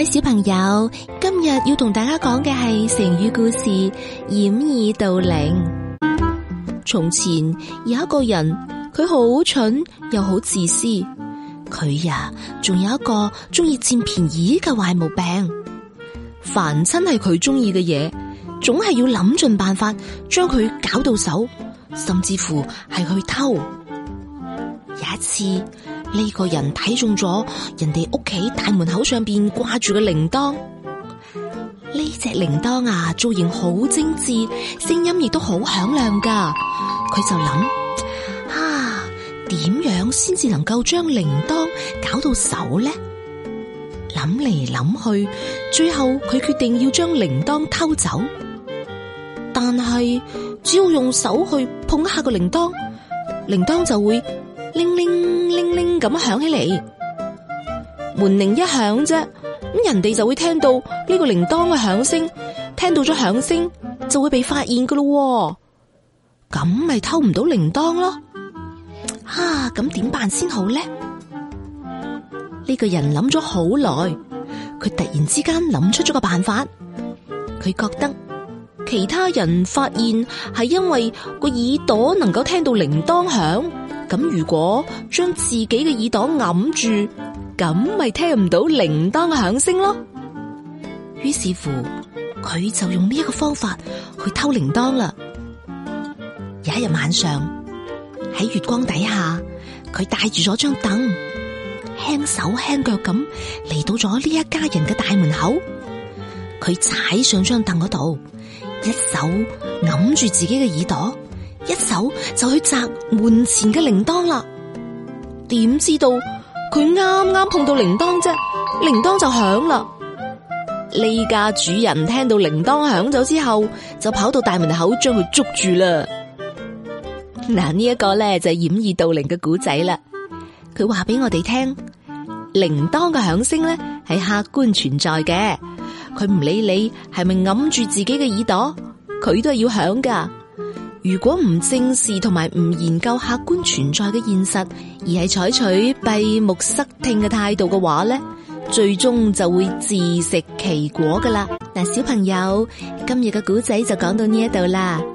位小朋友，今日要同大家講嘅係成語故事掩耳盜鈴。從前有一個人，佢好蠢又好自私，佢仲有一個中意佔便宜嘅壞毛病。凡親係佢中意嘅嘢，總係要諗盡辦法將佢搞到手，甚至乎係去偷。有一次，呢個人睇中咗人哋屋企大門口上邊掛住嘅鈴鐺，呢隻鈴鐺造型好精緻，聲音亦都好響亮噶。佢就諗點樣先至能夠將鈴鐺搞到手呢？諗嚟諗去，最後佢決定要將鈴鐺偷走。但係只要用手去碰一下個鈴鐺，鈴鐺就會鈴鈴鈴鈴咁響起嚟。門鈴一響啫，咁人哋就會聽到呢個鈴鐺嘅響聲，聽到咗響聲就會被發現噶咯。咁咪偷唔到鈴鐺咯。咁點辦先好呢？呢個人諗咗好耐，佢突然之間諗出咗個辦法。佢覺得其他人發現係因為個耳朵能夠聽到鈴鐺響，咁如果將自己嘅耳朵揞住，咁咪聽唔到鈴鐺嘅響聲咯。於是乎，佢就用呢一個方法去偷鈴鐺啦。有一日晚上，喺月光底下，佢帶住咗張凳，輕手輕腳咁嚟到咗呢一家人嘅大門口。佢踩上張凳嗰度，一手揞住自己嘅耳朵，一手就去摘門前嘅鈴鐺啦。點知道佢啱啱碰到鈴鐺啫，鈴鐺就響啦。呢家主人聽到鈴鐺響咗之後，就跑到大門口將佢捉住啦。呢一個咧就係掩耳盜鈴嘅故仔啦。佢話俾我哋聽，鈴鐺嘅響聲咧係客觀存在嘅，佢唔理你係咪揞住自己嘅耳朵，佢都係要響噶。如果唔正視同埋唔研究客觀存在嘅現實，而係採取閉目塞聽嘅態度嘅話咧，最終就會自食其果噶啦。嗱，小朋友，今日嘅故仔就講到呢一度啦。